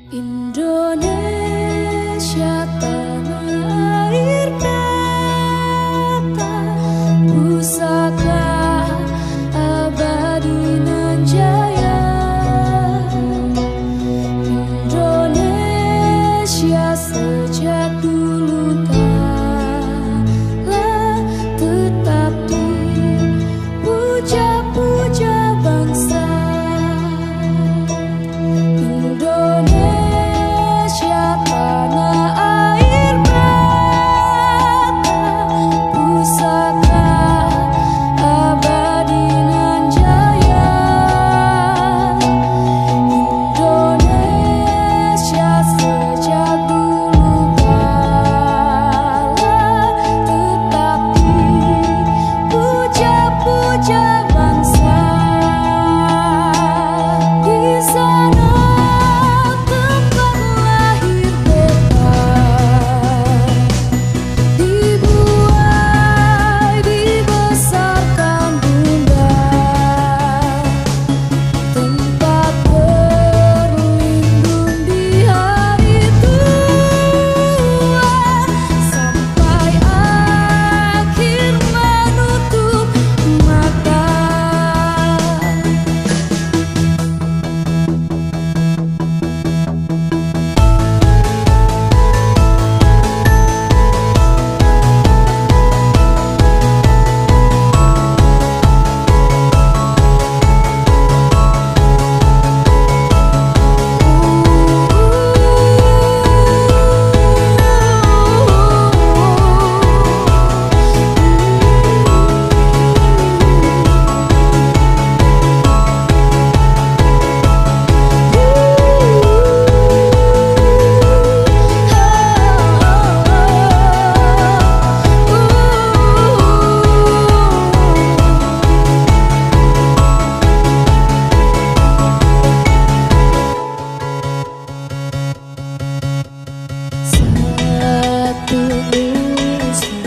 Indonesia tanah air kata pusaka abadi nan jaya. Indonesia sejak dulu kala tetap dipuja-puja bangsa. Indonesia tanah air mata pusaka abadi nan jaya. Indonesia sejak dulu kala tetap dipuja-puja bangsa. Di sana tempat lahir beta, dibuai dibesarkan bunda, tempat berlindung di hari tua, sampai akhir menutup mata. Satu nusa,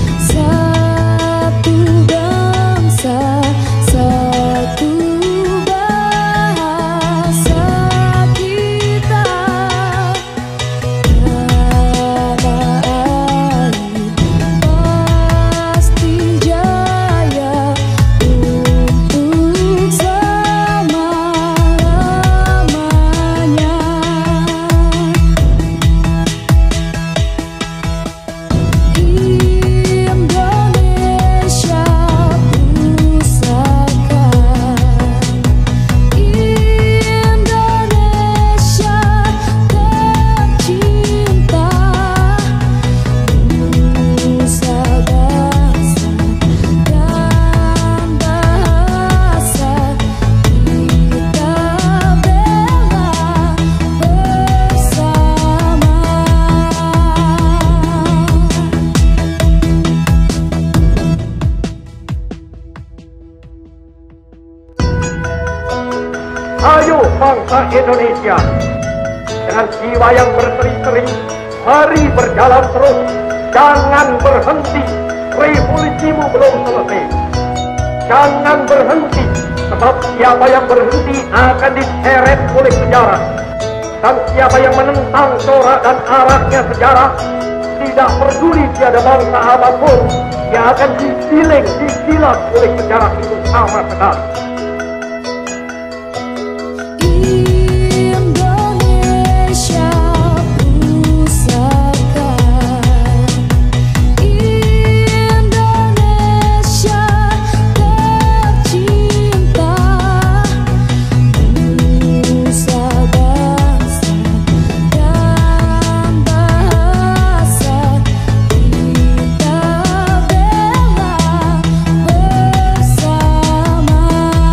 satu bangsa, satu bahasa kita. Tanah air pasti jaya untuk selama-lamanya. Indonesia pusaka, Indonesia tercinta, nusa bangsa dan bahasa kita bela bersama. Ayo bangsa Indonesia, dengan jiwa yang berseri-seri, mari berjalan terus, jangan berhenti, revolusimu belum selesai. Jangan berhenti, sebab siapa yang berhenti akan diseret oleh sejarah. Dan siapa yang menentang corak dan arahnya sejarah, tidak peduli tiada bangsa apapun, yang akan digiling, digilas oleh sejarah itu sama sekali. Indonesia pusaka, Indonesia tercinta, nusa bangsa dan bahasa kita bela bersama.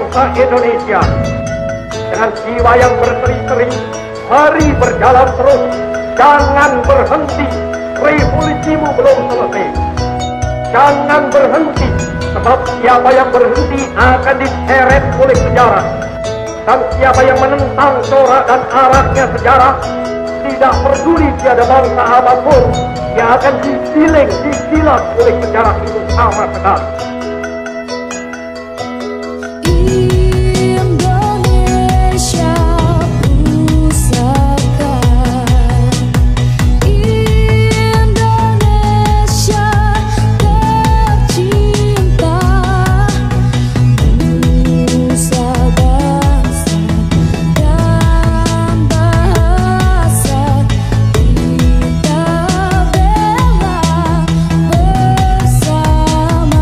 bangsa Indonesia. Dengan jiwa yang berseri-seri, mari berjalan terus, jangan berhenti, revolusimu belum selesai. Jangan berhenti, sebab siapa yang berhenti akan diseret oleh sejarah. Dan siapa yang menentang corak dan araknya sejarah, tidak peduli tiada bangsa apapun, yang akan disiling, disilat oleh sejarah itu sama sekali. Indonesia pusaka, Indonesia tercinta, nusa bangsa dan bahasa kita bela bersama.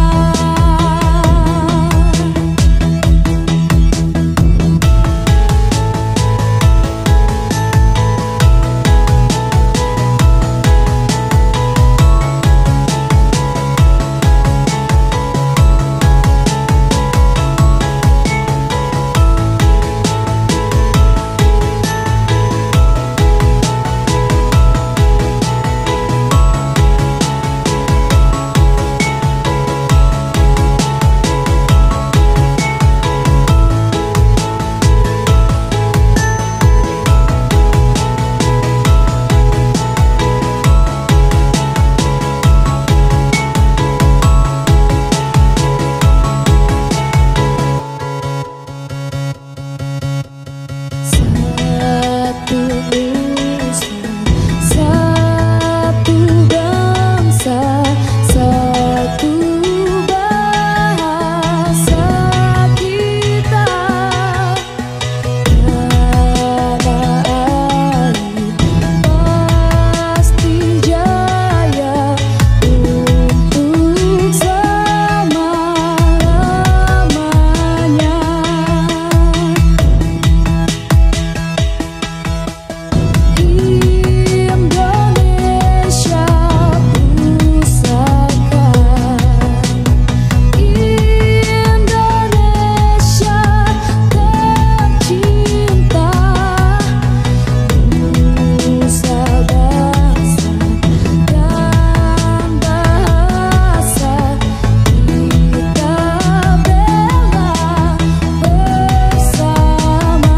Satu nusa, satu bangsa, satu bahasa kita. Tanah air pasti jaya untuk selama-lamanya. Indonesia pusaka, Indonesia tercinta, nusa bangsa dan bahasa kita bela bersama.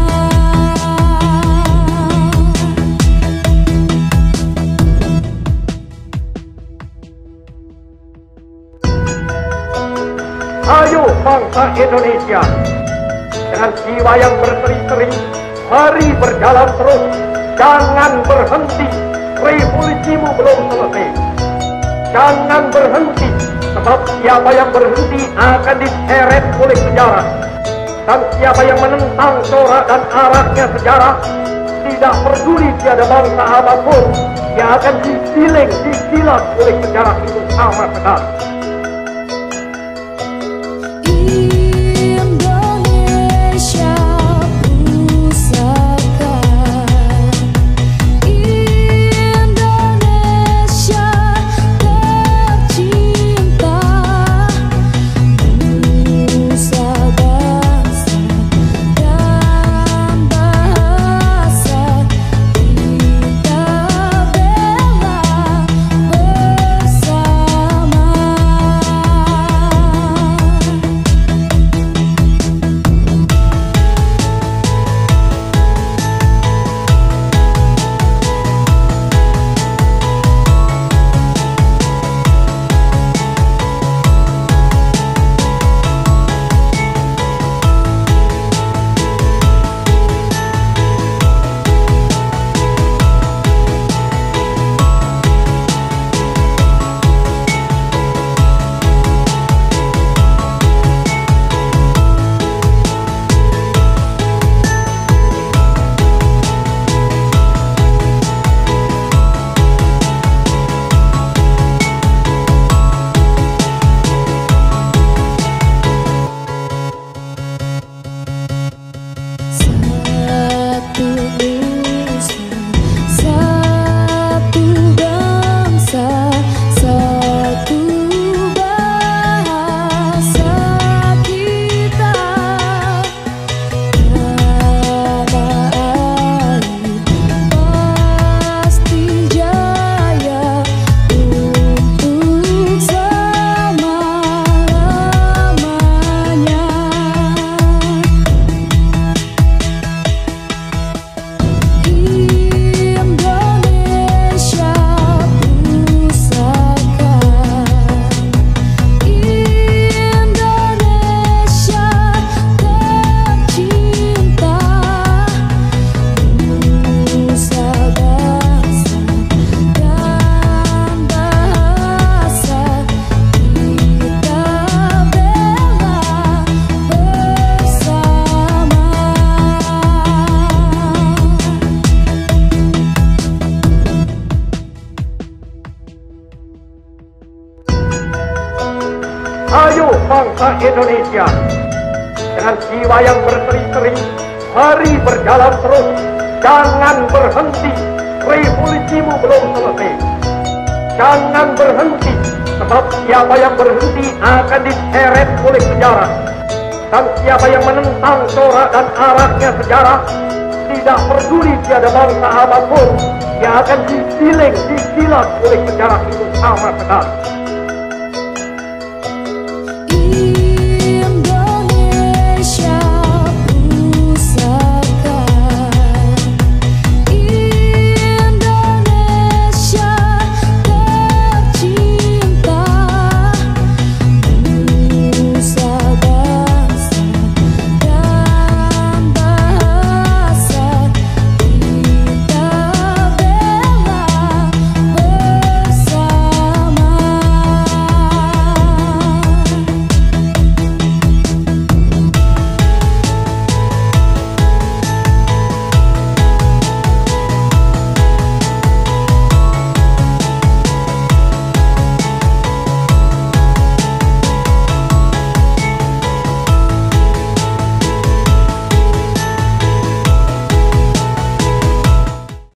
Ayo bangsa Indonesia, dengan jiwa yang berseri-seri, mari berjalan terus, jangan berhenti, revolusimu belum selesai. Jangan berhenti, sebab siapa yang berhenti akan diseret oleh sejarah. Dan siapa yang menentang corak dan araknya sejarah, tidak peduli tiada bangsa apapun, yang akan disiling, disilat oleh sejarah itu sama sekali. Indonesia pusaka, Indonesia tercinta, nusa bangsa dan bahasa kita bela bersama. Indonesia. Dengan jiwa yang berseri-seri, mari berjalan terus, jangan berhenti, revolusimu belum selesai. Jangan berhenti, sebab siapa yang berhenti akan diseret oleh sejarah. Dan siapa yang menentang corak dan arahnya sejarah, tidak peduli tiada bangsa apapun, yang akan digiling, digilas oleh sejarah itu sama sekali.